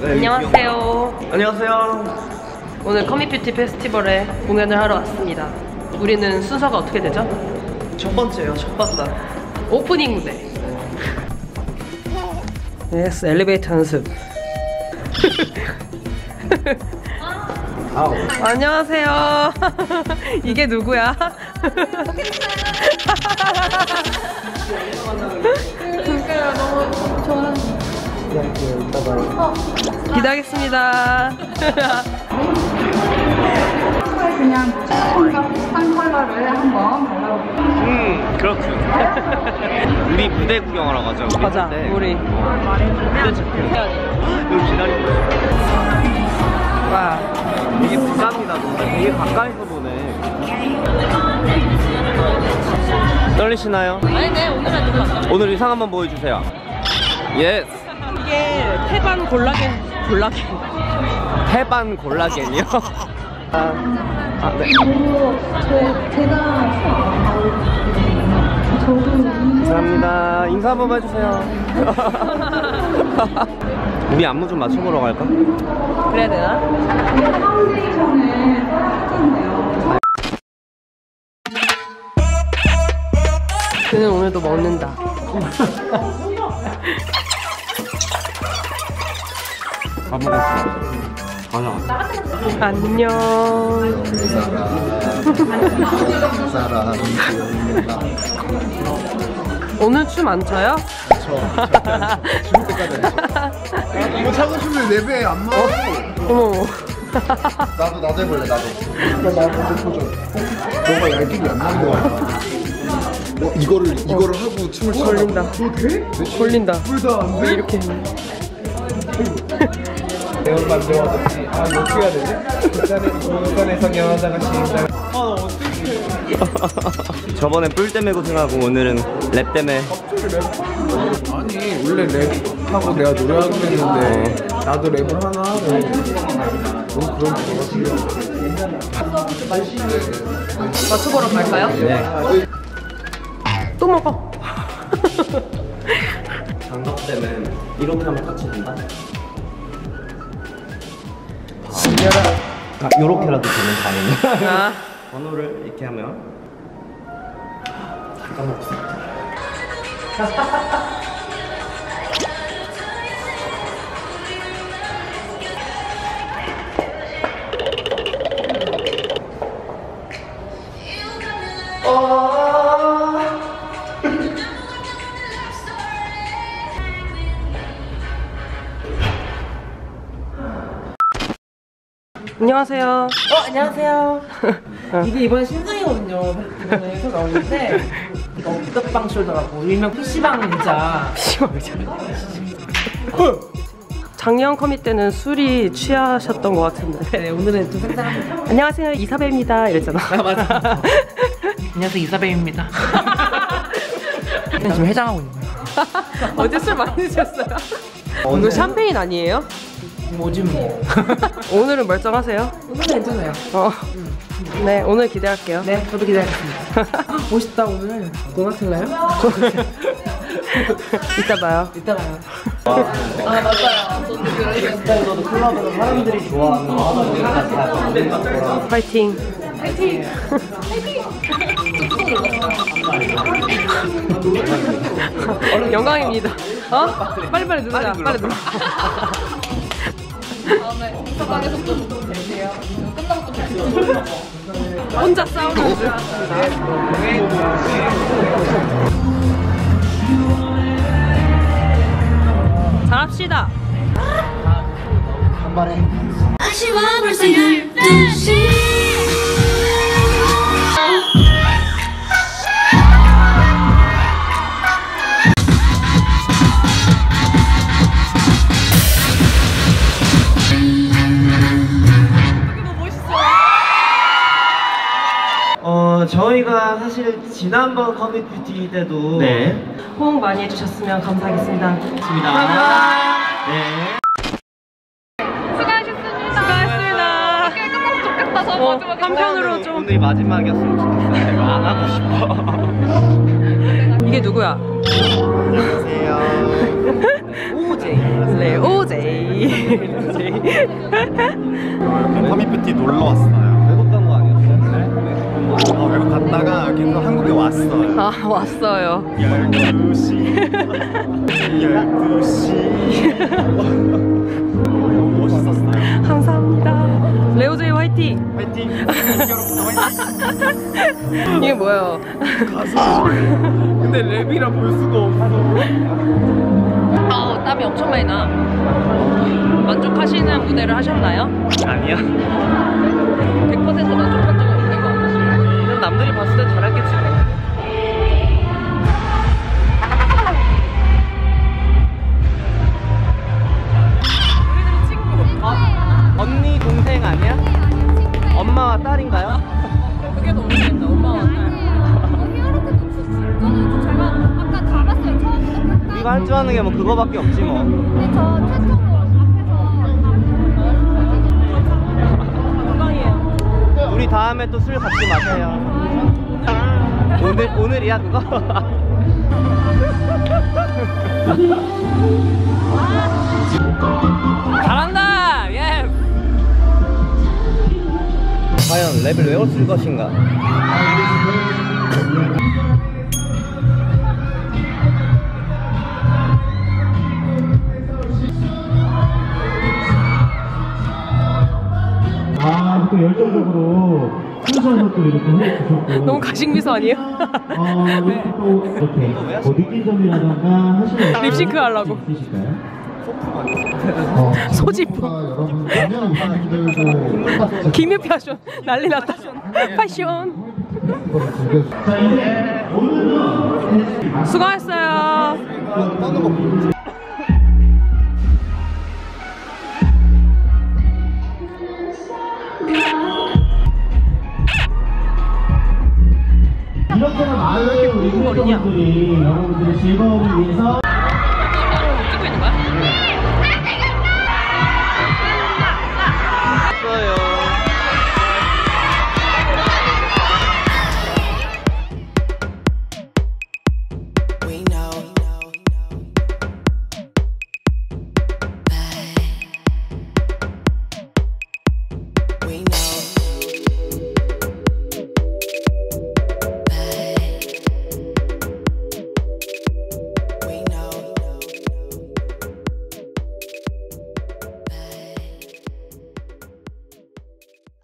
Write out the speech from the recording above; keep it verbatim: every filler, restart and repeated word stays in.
네, 안녕하세요. 안녕하세요. 오늘 커밋뷰티 페스티벌에 공연을 하러 왔습니다. 우리는 순서가 어떻게 되죠? 첫 번째요, 첫 번째. 오프닝 무대. 예스, 엘리베이터 연습. 아우. 안녕하세요. 이게 누구야? 그러니까요, 너무 저는 기대하겠습니다. 그냥 한 컬러를 한번 발라볼게요. 음, 그렇군. 우리 무대 구경하러 가자. 우리 가자, 무대. 우리. 무대 체크. 여기 기다리고 있어. 와, 이게 부산이다. 근데 되게 가까이서 보네. 떨리시나요? 아니, 네, 오늘은 좀 바꿔. 오늘 의상 한번 보여주세요. 예스. 이게 태반 콜라겐, 콜라겐. 태반 콜라겐이요? 아, 아, 네. 그리고 제, 제가 저도 감사합니다. 인사 한번 해주세요. 우리 안무 좀 맞춰보러 갈까? 그래야 되나? 파운데이션을 써줄 텐데요. 그는 오늘도 먹는다. 다 먹었어. 가자. 안녕. 오늘 춤 안 춰요? 죽을 때까지. 이거 차고 춤을 네 배 안 먹어. 어머. 나도 나도 해볼래 나도. 그럼 나 먼저 도전. 너가 얄기이 안 나는 거야. 어 이거를 이거를 하고 춤을 춰. 걸린다. 너 돼? 걸린다. 둘 다 안 돼? 이렇게. 매운 만들어야지. 아, 이거 어떻게 해야 되지? 부산에, 부산에 성형하다가 시작. 아, 어떡해. 저번에 뿔 때문에 고생하고 오늘은 랩 때문에. 아니, 원래 랩하고 내가 노래하기로 했는데, 나도 랩을 하나 하고. 너무 그런 거 같아요. 맞춰보러 갈까요? 네. 또 먹어. 장갑 때문에 이렇게 하면 같이 된다? 아, 요렇게라도 되면 다행이야. 아. 번호를 이렇게 하면 잠깐 먹었어. 안녕하세요. 어, 안녕하세요. 이게 이번에 신상이거든요. 이번에 새로 나오는데 이거 옥탑방 숄더라고 일명 피시방 의자. 피시방 의자. 작년 커밋 때는 술이 취하셨던 것 같은데. 네, 오늘은 좀 쌀쌀합니다. 안녕하세요, 이사벨입니다. 이랬잖아. 아, 맞아. 안녕하세요, 이사벨입니다. 지금 해장하고 있는 거예요. 어제 술 많이 드셨어요? 오늘 샴페인 아니에요? 뭐지 뭐. 오늘은 멀쩡하세요? 오늘 괜찮아요. 어. 네, 오늘 기대할게요. 네, 저도 기대하겠습니다. 멋있다 오늘. 도나틀라요? 이따 봐요. 이따 봐요. 아 맞아요. 저도 클럽에서 사람들이 좋아하는 거 하다 보니까 파이팅. 파이팅! 영광입니다. 어? 빨리빨리 누르자. 빨리 눌러. 다음에 인스타그램에서 좀 뵐게요. 끝나고 또 뵐게요. 혼자 싸우는 줄. 잘합시다. 한 발에. 아쉬워 벌써 열두 시 어 저희가 사실 지난번 커밋뷰티 때도 네. 호응 많이 해주셨으면 감사하겠습니다. 좋습니다. 네. 수고하셨습니다. 수고하셨습니다. 이렇게 끝나서 좋겠다. 저 어, 마지막에. 한편으로 좀. 오늘이 마지막이었으면 좋겠어요. 제가 안 하고 싶어. 이게 누구야? 안녕하세요. 오제. 레오제이 레오제이 레오제이 커미뷰티 놀러 왔어요. 외국 간 거 아니었어요? 네. 어, 외국 갔다가 계속 한국에 왔어요. 아 왔어요. 열두 시 열두 시 너무 멋있었어요. 감사합니다. 레오제이 화이팅. 화이팅. 여러분 화이팅. 이게 뭐예요? 근데 랩이라 볼 수가 없어. 아 땀이 엄청 많이 나. 만족하시는 무대를 하셨나요? 아니야. 백 퍼센트 만족한 적은 없는 거 같아요. 그럼 남들이 봤을 땐 잘했겠지 뭐. 우리들은 친구. 어? 언니 동생 아니야? 엄마와 딸인가요? 그게 더 모르겠다. 엄마와 딸. 제가 아까 다 봤어요. 처음부터 우리가 할 줄 아는 게 뭐 그거밖에 없지 뭐. 근데 저 최초로 앞에서 우리 다음에 또 술 같이 마셔요. 오늘 오늘이야 그거? 잘한다. 예. 과연 랩을 외웠을 것인가? 아, 또 열정적으로 순서에서 또 이렇게 해주셨고. 너무 가식미소 아니에요? 어, 이렇게 또 이렇게 뭐 느낀 점이라던가 하시는 립싱크 하려고. 있으실까요? 어, 소지품. 여러분 가면 오신 분들도 김유 패션 난리 났다. 패션. 자, 이제 오늘은 수고했어요. 이렇게나 많은 우리 구독자분들이 여러분들의 즐거움을 위해서